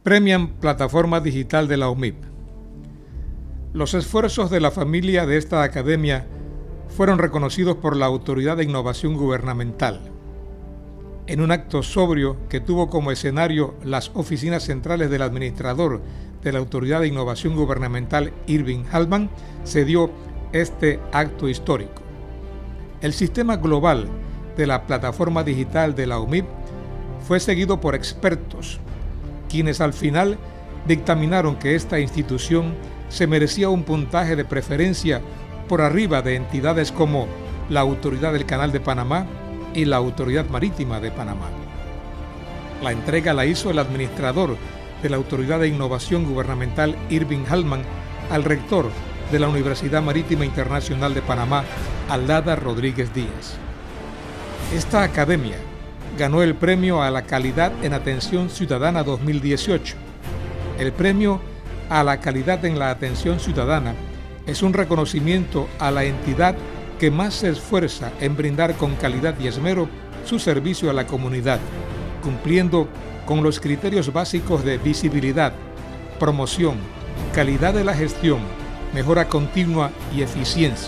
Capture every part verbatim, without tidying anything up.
Premian Plataforma Digital de la U M I P. Los esfuerzos de la familia de esta academia fueron reconocidos por la Autoridad de Innovación Gubernamental. En un acto sobrio que tuvo como escenario las oficinas centrales del administrador de la Autoridad de Innovación Gubernamental, Irving Hallman, se dio este acto histórico. El sistema global de la plataforma digital de la U M I P fue seguido por expertos, quienes al final dictaminaron que esta institución se merecía un puntaje de preferencia por arriba de entidades como la Autoridad del Canal de Panamá y la Autoridad Marítima de Panamá. La entrega la hizo el administrador de la Autoridad de Innovación Gubernamental, Irving Hallman, al rector de la Universidad Marítima Internacional de Panamá, Alada Rodríguez Díaz. Esta academia ganó el Premio a la Calidad en Atención Ciudadana dos mil dieciocho. El Premio a la Calidad en la Atención Ciudadana es un reconocimiento a la entidad que más se esfuerza en brindar con calidad y esmero su servicio a la comunidad, cumpliendo con los criterios básicos de visibilidad, promoción, calidad de la gestión, mejora continua y eficiencia.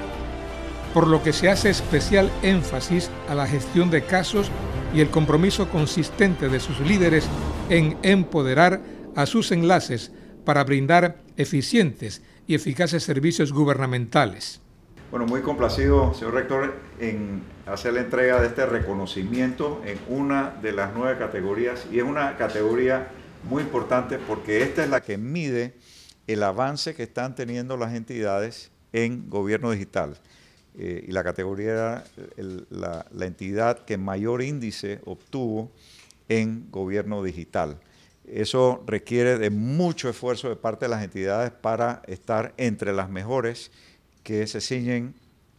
Por lo que se hace especial énfasis a la gestión de casos y el compromiso consistente de sus líderes en empoderar a sus enlaces para brindar eficientes y eficaces servicios gubernamentales. Bueno, muy complacido, señor rector, en hacer la entrega de este reconocimiento en una de las nueve categorías, y es una categoría muy importante porque esta es la que mide el avance que están teniendo las entidades en gobierno digital. Eh, y la categoría era el, la, la entidad que mayor índice obtuvo en gobierno digital. Eso requiere de mucho esfuerzo de parte de las entidades para estar entre las mejores que se ciñen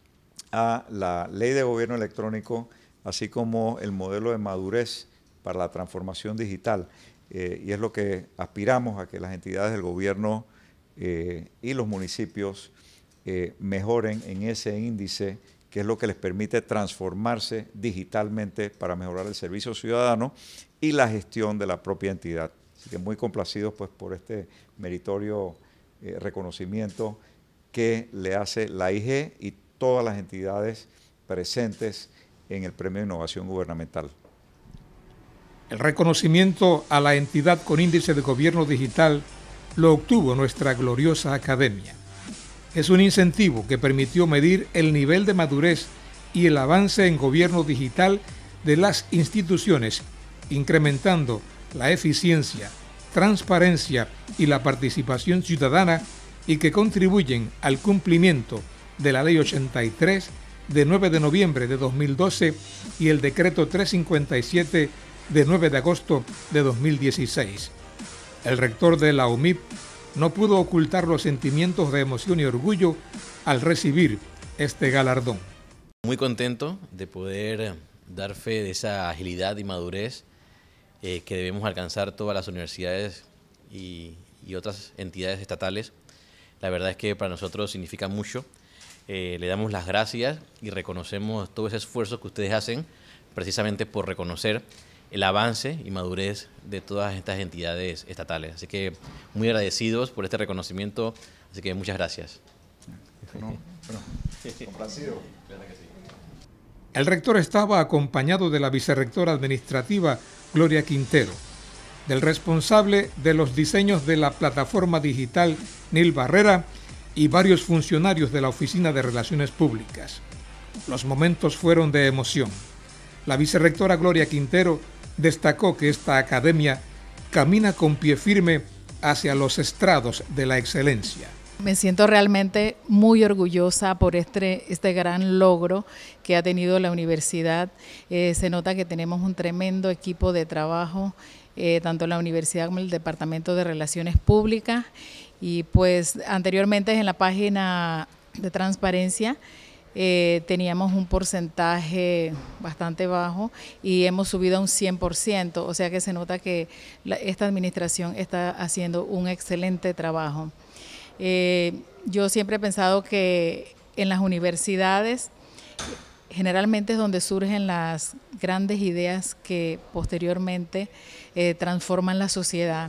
a la ley de gobierno electrónico, así como el modelo de madurez para la transformación digital. Eh, y es lo que aspiramos a que las entidades del gobierno eh, y los municipios eh, mejoren en ese índice, que es lo que les permite transformarse digitalmente para mejorar el servicio ciudadano y la gestión de la propia entidad. Así que muy complacidos pues, por este meritorio eh, reconocimiento que le hace la I G y todas las entidades presentes en el Premio de Innovación Gubernamental. El reconocimiento a la entidad con índice de gobierno digital lo obtuvo nuestra gloriosa academia. Es un incentivo que permitió medir el nivel de madurez y el avance en gobierno digital de las instituciones, incrementando la eficiencia, transparencia y la participación ciudadana, y que contribuyen al cumplimiento de la Ley ochenta y tres de nueve de noviembre de dos mil doce y el Decreto trescientos cincuenta y siete de nueve de agosto de dos mil dieciséis. El rector de la U M I P no pudo ocultar los sentimientos de emoción y orgullo al recibir este galardón. Muy contento de poder dar fe de esa agilidad y madurez eh, que debemos alcanzar todas las universidades y, y otras entidades estatales. La verdad es que para nosotros significa mucho. Eh, le damos las gracias y reconocemos todo ese esfuerzo que ustedes hacen precisamente por reconocer el avance y madurez de todas estas entidades estatales. Así que muy agradecidos por este reconocimiento, así que muchas gracias. No, bueno, complacido. El rector estaba acompañado de la vicerrectora administrativa Gloria Quintero, del responsable de los diseños de la plataforma digital Nil Barrera y varios funcionarios de la Oficina de Relaciones Públicas. Los momentos fueron de emoción. La vicerrectora Gloria Quintero destacó que esta academia camina con pie firme hacia los estrados de la excelencia. Me siento realmente muy orgullosa por este, este gran logro que ha tenido la universidad. Eh, se nota que tenemos un tremendo equipo de trabajo, eh, tanto en la universidad como en el Departamento de Relaciones Públicas. Y pues anteriormente en la página de transparencia eh, teníamos un porcentaje bastante bajo y hemos subido a un cien por ciento, o sea que se nota que la, esta administración está haciendo un excelente trabajo. Eh, yo siempre he pensado que en las universidades generalmente es donde surgen las grandes ideas que posteriormente eh, transforman la sociedad.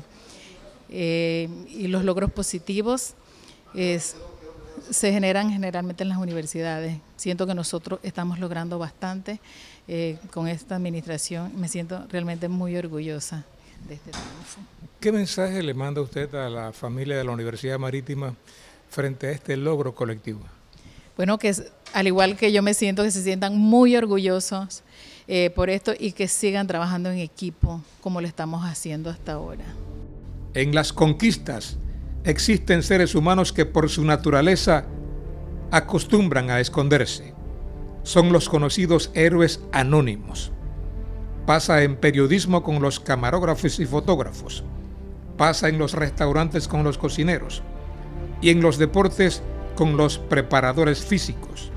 Eh, y los logros positivos es, se generan generalmente en las universidades. Siento que nosotros estamos logrando bastante eh, con esta administración. Me siento realmente muy orgullosa de este triunfo. ¿Qué mensaje le manda usted a la familia de la Universidad Marítima frente a este logro colectivo? Bueno, que al igual que yo me siento, que se sientan muy orgullosos eh, por esto y que sigan trabajando en equipo como lo estamos haciendo hasta ahora. En las conquistas existen seres humanos que por su naturaleza acostumbran a esconderse. Son los conocidos héroes anónimos. Pasa en periodismo con los camarógrafos y fotógrafos. Pasa en los restaurantes con los cocineros. Y en los deportes con los preparadores físicos.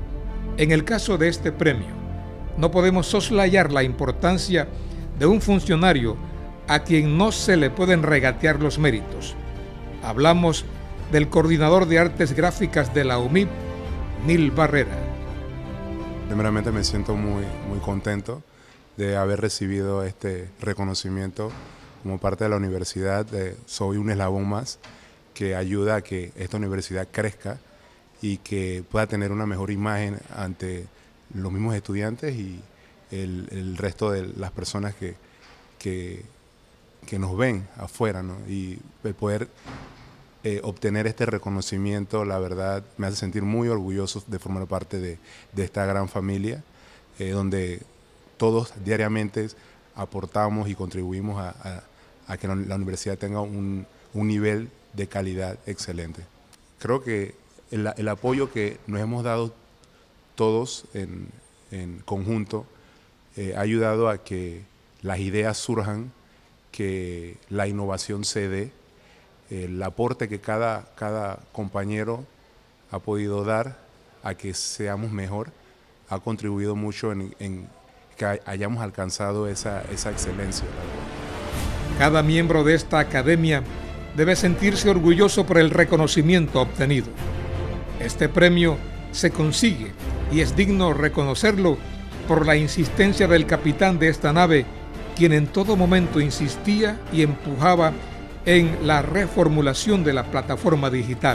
En el caso de este premio, no podemos soslayar la importancia de un funcionario a quien no se le pueden regatear los méritos. Hablamos del coordinador de artes gráficas de la U M I P, Nil Barrera. Primeramente me siento muy, muy contento de haber recibido este reconocimiento como parte de la universidad. De, soy un eslabón más que ayuda a que esta universidad crezca y que pueda tener una mejor imagen ante los mismos estudiantes y el, el resto de las personas que, que, que nos ven afuera, ¿no? Y el poder eh, obtener este reconocimiento, la verdad, me hace sentir muy orgulloso de formar parte de, de esta gran familia, eh, donde todos diariamente aportamos y contribuimos a, a, a que la universidad tenga un, un nivel de calidad excelente. Creo que el, el apoyo que nos hemos dado todos en, en conjunto eh, ha ayudado a que las ideas surjan, que la innovación se dé, el aporte que cada, cada compañero ha podido dar a que seamos mejor, ha contribuido mucho en, en que hayamos alcanzado esa, esa excelencia. Cada miembro de esta academia debe sentirse orgulloso por el reconocimiento obtenido. Este premio se consigue, y es digno reconocerlo, por la insistencia del capitán de esta nave, quien en todo momento insistía y empujaba en la reformulación de la plataforma digital.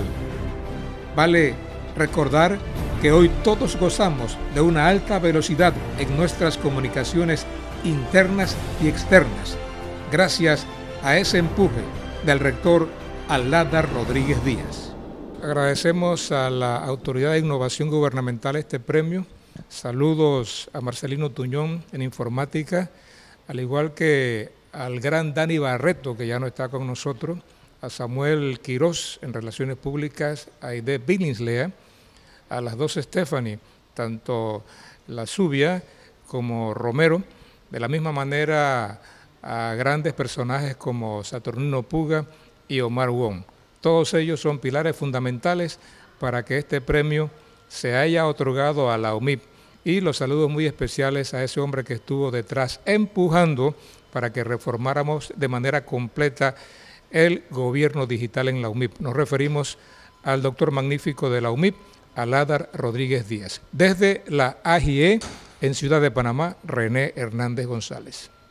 Vale recordar que hoy todos gozamos de una alta velocidad en nuestras comunicaciones internas y externas, gracias a ese empuje del rector Aládar Rodríguez Díaz. Agradecemos a la Autoridad de Innovación Gubernamental este premio. Saludos a Marcelino Tuñón en informática, al igual que al gran Dani Barreto, que ya no está con nosotros, a Samuel Quirós en Relaciones Públicas, a Aide Billingslea, a las dos Stephanie, tanto la Zubia como Romero, de la misma manera a grandes personajes como Saturnino Puga y Omar Wong. Todos ellos son pilares fundamentales para que este premio se haya otorgado a la U M I P. Y los saludos muy especiales a ese hombre que estuvo detrás empujando para que reformáramos de manera completa el gobierno digital en la U M I P. Nos referimos al doctor magnífico de la U M I P, Aládar Rodríguez Díaz. Desde la A G I E en Ciudad de Panamá, René Hernández González.